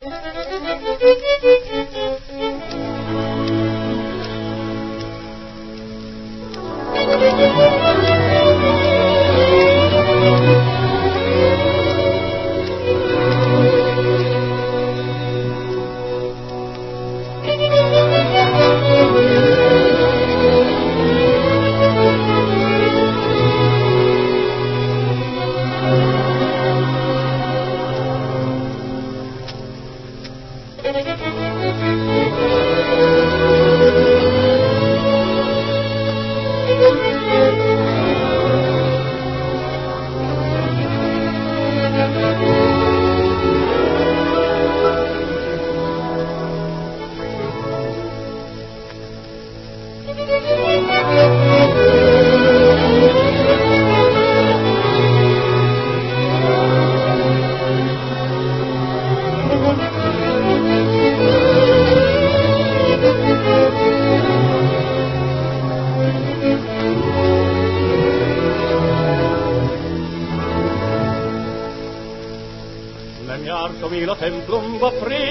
Nem jártam én a templomba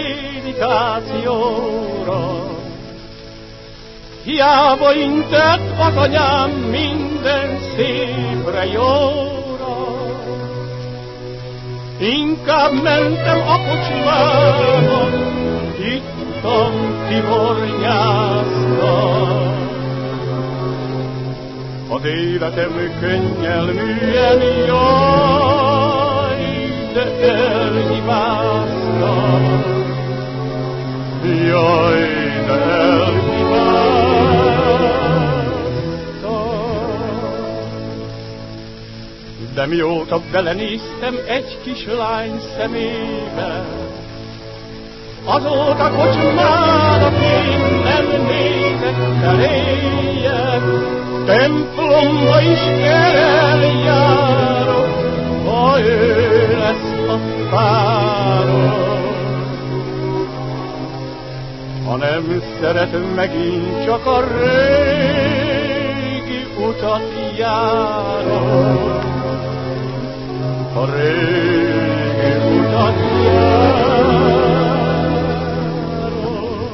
prédikációra, hiába intett az anyám minden szépre jóra. Inkább mentem a kocsmában, ittam, tibornyáztam. Az életem könnyelműen jaj, de elhibáztam. Jaj, de elhibáztam. De mióta belenéztem egy kislány szemébe, azóta kocsmára én nem nézek eléjek. Templomba is eljárok, ha ő lesz a párom. Ha nem szeret, megint csak a régi utat járok. A régi utat járok.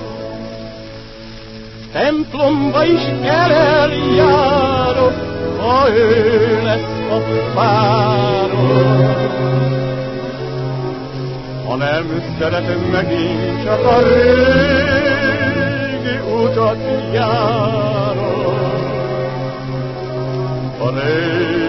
Templomba is eljárok, ha ő lesz a párom. Ha nem szeretem, megint csak a régi utat járok. A régi